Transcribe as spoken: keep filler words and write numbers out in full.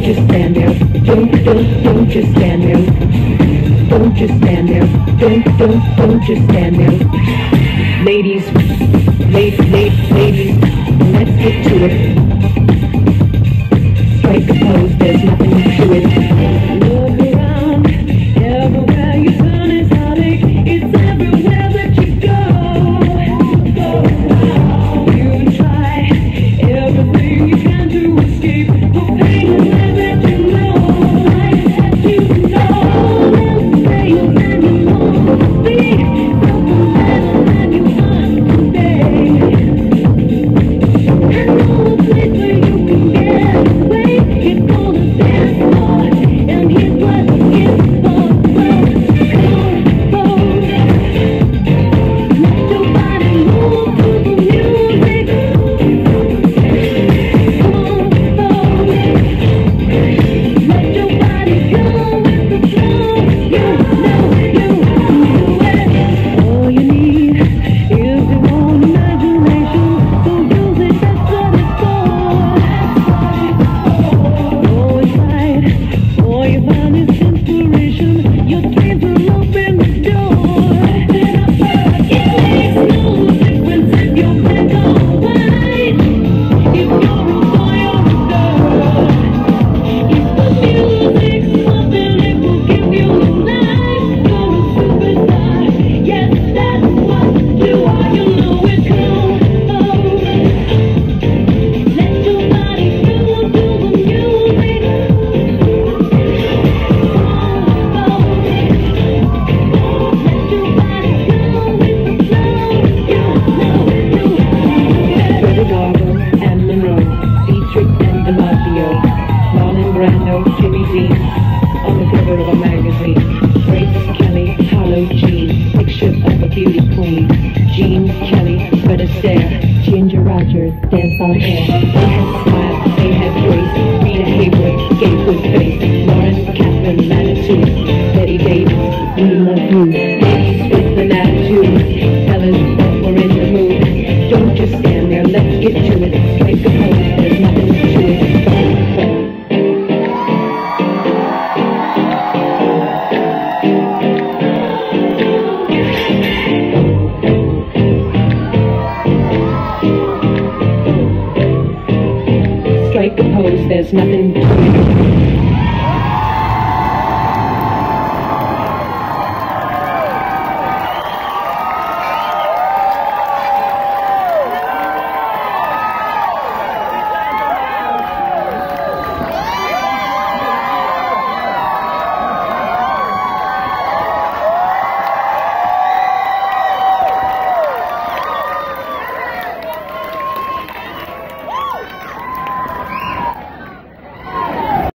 just stand there. Don't, don't, don't just stand there. Don't just stand there. Don't, don't, don't just stand there. Ladies, ladies, ladies, ladies, let's get to it. Strike a pose, there's nothing to it. Look around, everywhere you turn is heartache. It's everywhere that you go. Go now, you try everything you can to escape the pain and let you know. I had to know. Say you can you won't be something better than you are today. I know a place where you can get away. It's called a dance floor, and here's what it's for. Well, go, go. Let your body move to the music. Come on, go. Let your body go with the flow. You know you do it. All you need is your own imagination. So use it, that's what it's for. Go inside, all you find is inspiration. Your dreams will open the door. It makes no difference if you're black or white, if you're a boy or a girl. If the music's something, it will give you life. You're a superstar, yes, that's what you are. You know it cool. Let your body move to the music. And Monroe, Dietrich and DiMaggio, Marlon Brando, Jimmy Dean, on the cover of a magazine. Grace Kelly, Harlow Jean, picture of a beauty queen. Jean Kelly, Fred Astaire, Ginger Rogers, dance on air. They had smile, they had grace. Rita Hayworth gave good face. Lauren Catherine Latitude, Betty Davis, we love you. Ladies with an attitude, fellas that were in the mood. Don't just stand there, let's get to it. Strike a pose, there's nothing to it. Strike a pose, there's nothing to it.